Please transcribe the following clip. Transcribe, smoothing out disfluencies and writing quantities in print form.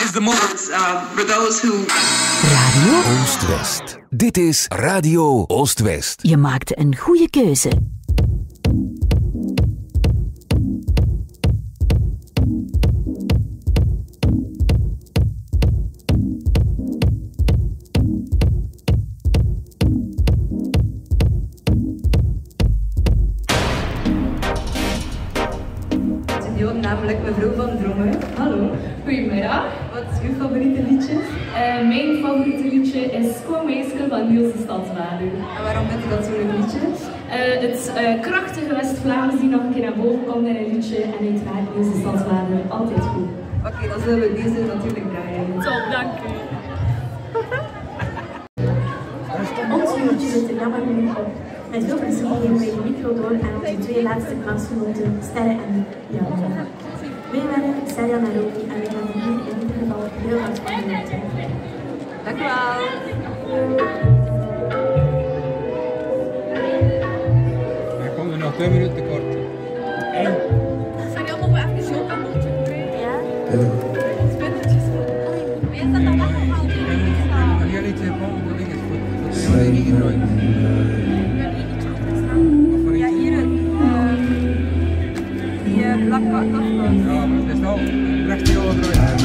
is the move. For those who... Radio Oost-West. Dit is Radio Oost-West. Je maakte een goede keuze. Namelijk mevrouw van Drommen. Hallo. Goedemiddag. Wat is uw favoriete liedje? Mijn favoriete liedje is Kom Meisje van Niels de Stadsvader. En waarom vindt u dat zo'n leuk liedje? Het krachtige West-Vlaams die nog een keer naar boven komt in een liedje en uiteraard Niels de Stadsvader. Altijd goed. Oké, dan zullen we deze natuurlijk draaien. Top, dank u. Ons uurtje zit er jammer genoeg op. Met veel plezier geven wij de micro door aan onze twee laatste klasgenoten, Sterre en Jan. Wij werden Serjan en Romy en wij gaan hier in ieder geval heel hard van genieten. Dank u wel. Dan komt er nog 2 minuten tekort. Zijn jullie allemaal even zo aan het doen? Ja? Spinnertjes. Wie is dat dan weggehaald? Mag jij iets even op de dingen? Dat is niet gedrukt. Ja, hier die blakke afstand. Ja, maar het is wel recht heel eruit.